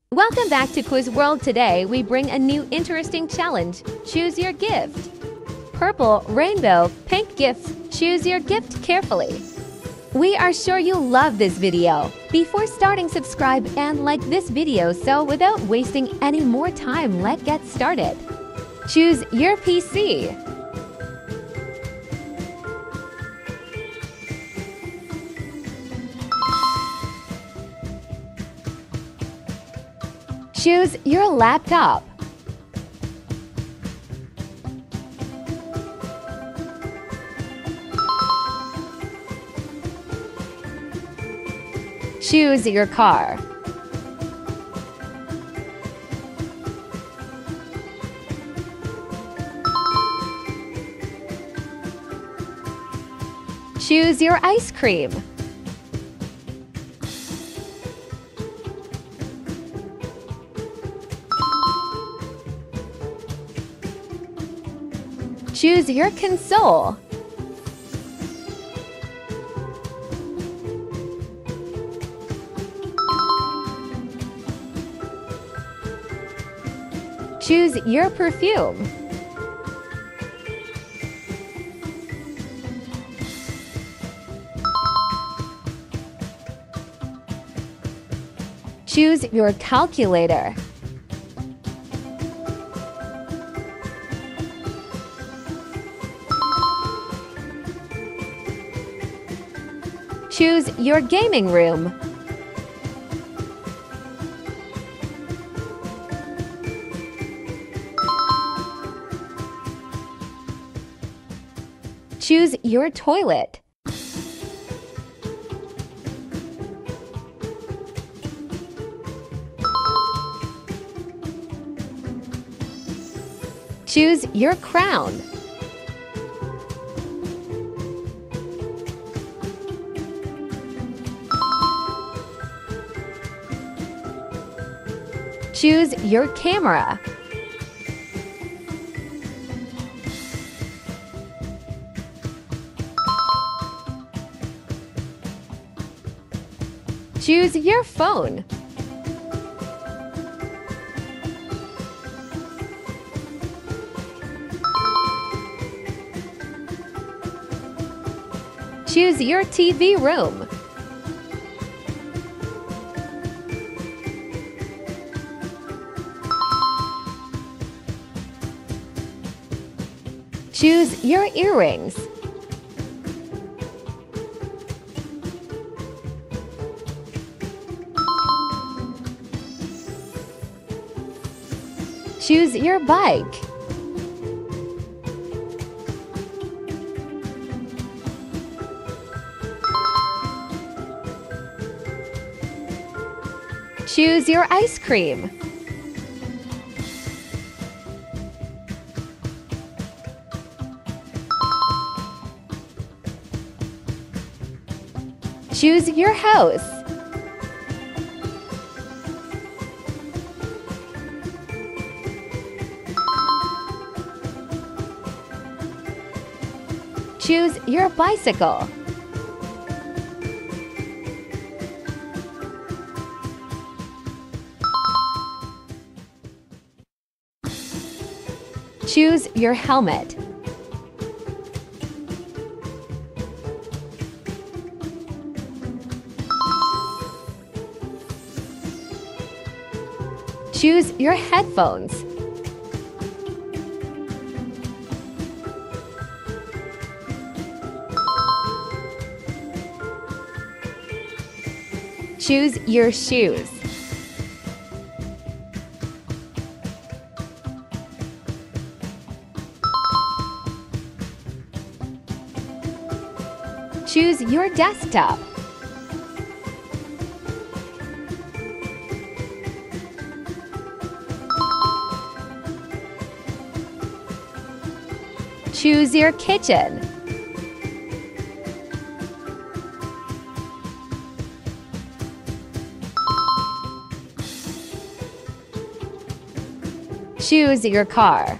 Welcome back to Quiz World. Today, we bring a new interesting challenge. Choose your gift. Purple, rainbow, pink gifts. Choose your gift carefully. We are sure you love this video. Before starting, subscribe and like this video. So without wasting any more time, let's get started. Choose your PC. Choose your laptop. Choose your car. Choose your ice cream. Choose your console. Choose your perfume. Choose your calculator. Choose your gaming room. Choose your toilet. Choose your crown. Choose your camera. Choose your phone. Choose your TV room. Choose your earrings. Choose your bike. Choose your ice cream. Choose your house. Choose your bicycle. Choose your helmet. Choose your headphones. Choose your shoes. Choose your desktop. Choose your kitchen. Choose your car.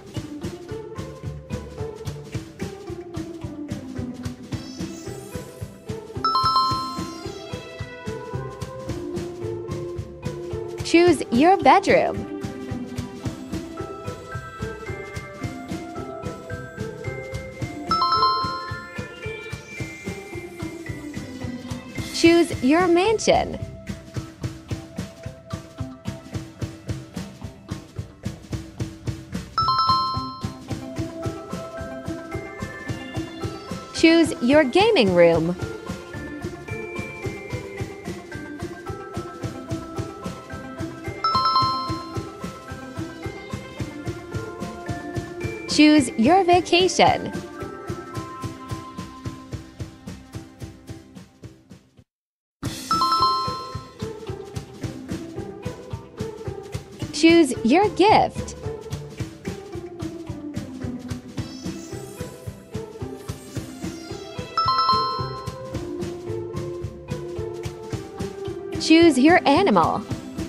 Choose your bedroom. Choose your mansion. Choose your gaming room. Choose your vacation. Choose your gift. Choose your animal.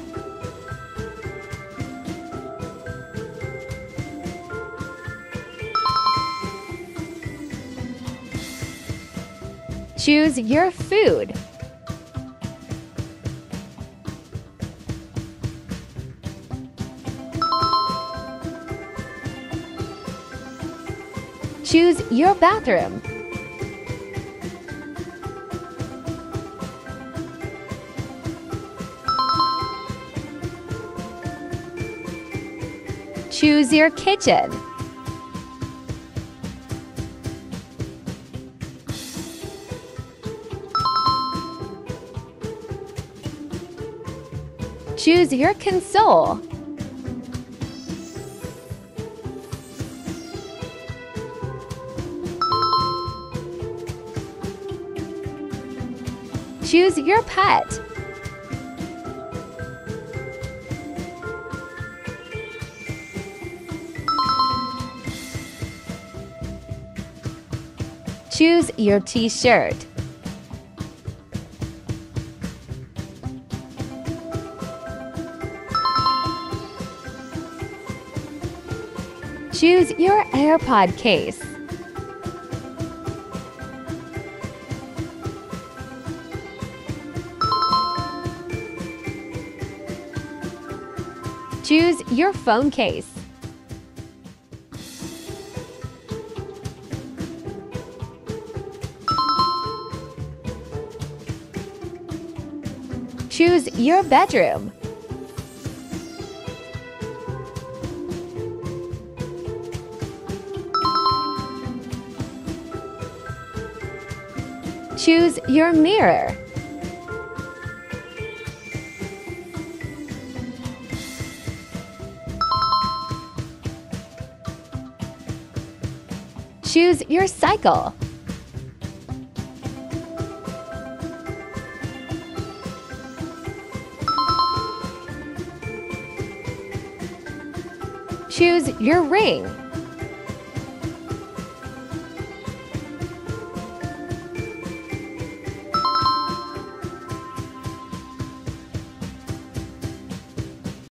Choose your food. Choose your bathroom. Choose your kitchen. Choose your console. Choose your pet. Choose your t-shirt. Choose your AirPod case. Choose your phone case. Choose your bedroom. Choose your mirror. Choose your cycle. Choose your ring.